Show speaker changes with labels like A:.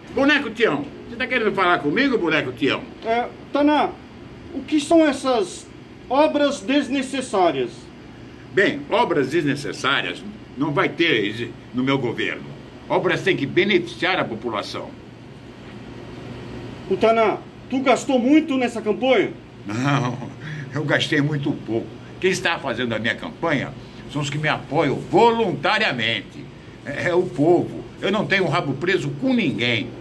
A: Boneco Tião, você tá querendo falar comigo, boneco Tião?
B: Taná, o que são essas obras desnecessárias?
A: Bem, obras desnecessárias não vai ter no meu governo. Obras têm que beneficiar a população.
B: O Taná, tu gastou muito nessa campanha?
A: Não, eu gastei muito pouco. Quem está fazendo a minha campanha são os que me apoiam voluntariamente. É o povo. Eu não tenho rabo preso com ninguém.